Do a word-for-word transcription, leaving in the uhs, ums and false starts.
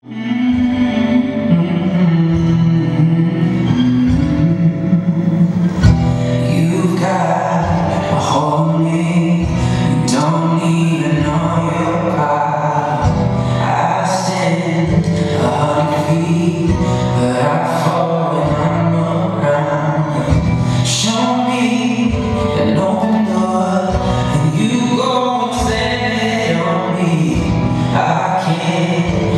You've got a hold on me. You don't even know your power. I stand a hundred feet, but I fall when I'm around. Show me an open door, and you go and set it on me. I can't